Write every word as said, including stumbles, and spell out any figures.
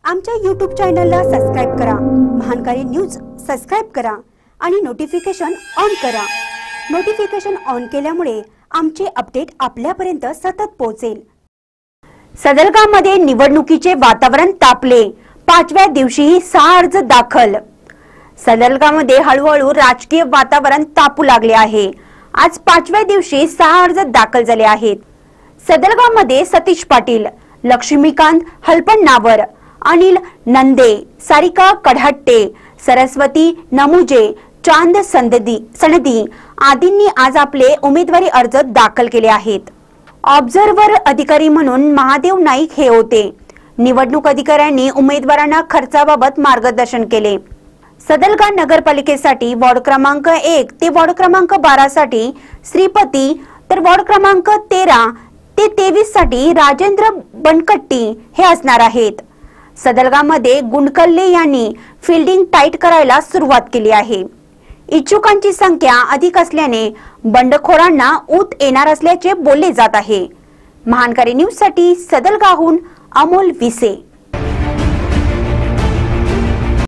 आमच्या यूट्यूब चॅनलला सबस्क्राइब करा, महानकारी न्यूज सबस्क्राइब करा आणि नोटिफिकेशन ऑन करा। नोटिफिकेशन ऑन केल्यामुळे आमचे अपडेट आपल्यापर्यंत सतत पोहोचेल। सदलगावमध्ये निवडणुकीचे वातावरण तापले, पाचव्या दिवशीही सहा अर्ज दाखल। सदलगावमध्ये हळूहळू राजकीय वातावरण तापू लागले आहे। आज पाचव्या दिवशी सहा अर्ज दाखल झाले आहेत। सदलगावमध्ये सतीश पाटील, लक्ष्मीकांत हलपण्णावर, अनिल नंदे, सारिका कढाट्टे, सरस्वती नमुजे, चांद संददी सनदी आदींनी आज आपले उमेदवारी अर्ज दाखल केले आहेत। ऑब्झर्व्हर अधिकारी म्हणून महादेव नाईक हे होते। निवडणूक अधिकाऱ्यांनी उमेदवारांना खर्चाबाबत मार्गदर्शन केले। सदलगाव नगरपालिकेसाठी वॉर्ड क्रमांक एक ते वॉर्ड क्रमांक बारा साठी श्रीपती, तर वॉर्ड क्रमांक तेरा ते तेवीस साठी राजेंद्र बनकट्टी हे असणार आहेत। सदलगावमध्ये गुंडकल्ले यांनी फिल्डिंग टाईट करायला सुरुवात केली आहे। इच्छुकांची संख्या अधिक असल्याने बंडखोरांना ऊत येणार असल्याचे बोलले जात आहे। महानकारी न्यूज साठी सदलगावहून अमोल विसे।